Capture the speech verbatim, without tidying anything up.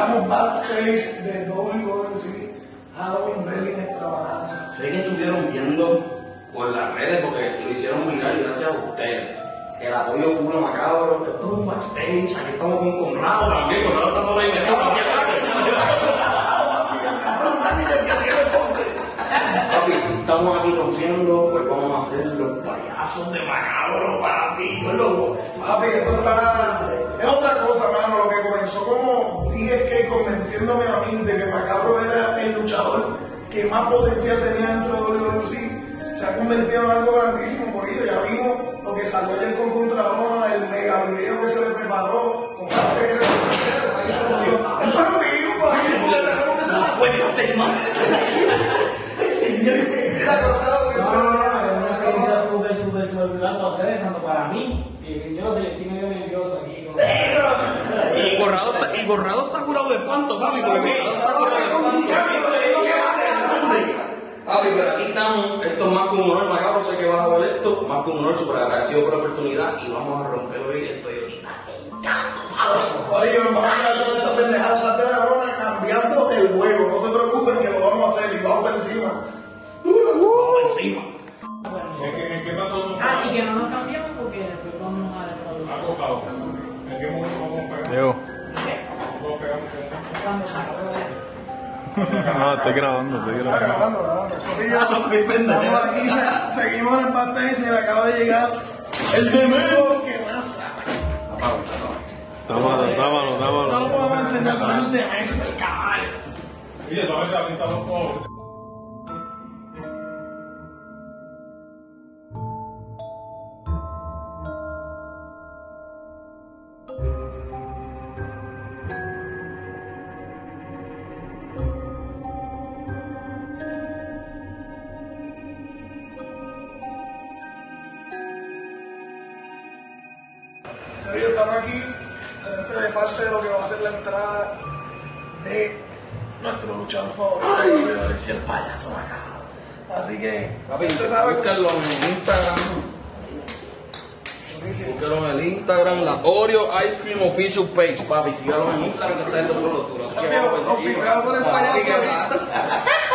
Estamos backstage de W W C Halloween Wrestling Extravaganza. Sé que estuvieron viendo por las redes porque lo hicieron viral gracias a ustedes. El apoyo puro macabro, esto es un backstage, aquí estamos con Conrado también, Conrado está por ahí metido. Papi, estamos aquí rompiendo, pues vamos a hacer los payasos de macabro para ti, loco. Papi, esto está... Es otra cosa, mano, lo que comenzó como D F K convenciéndome a mí de que Macabro era el luchador que más potencial tenía dentro de W W C, se ha convertido en algo grandísimo, por ello ya vimos lo que salió ayer con Contra Roma, el mega video que se le preparó, con parte que le ahí se jodió. Esto es vivo, por ahí, porque tenemos que ser las fuerzas de más. Mira, Conrado, que no, no, no, es una experiencia súper, súper, súper brutal para ustedes, tanto para mí, y yo no sé, yo estoy medio nervioso aquí. Y Conrado está, y Conrado está curado de espanto, papi, porque Conrado está curado de espanto. Papi, pero aquí estamos, esto es más que un honor, macabro, sé que vas a ver esto, más que un honor, súper agradecido por la oportunidad y vamos a romper hoy esto y ahorita. Me encanta, papi. Oye, me van a quedar toda esta pendejada de la rona cambiando el juego, no se preocupen que lo vamos a hacer y vamos por encima. Vamos por encima. Ah, y que no nos cambiamos porque después vamos a descubrir. Acostado. ¿En qué momento vamos a pegar? Llegó. Vamos a pegar. Cuando salga. No, estoy grabando, estoy Está grabando. grabando, grabando. Estamos aquí, se- seguimos en el backstage y me acaba de llegar el demento que más. Támalo, támalo, No lo támalo. podemos enseñar, pero es el demento, el caballo. Oye, no ves ahorita los pobres. Querido, estamos aquí delante de parte de lo que va a ser la entrada de nuestro luchador favorito. Es el payaso macabro. Así que, Papi, usted sabe que búscalo en Instagram. Búscalo en el Instagram, la Oreo Ice Cream Official Page, papi. Sígalo en Instagram que está en los solo. auspiciado por el payaso.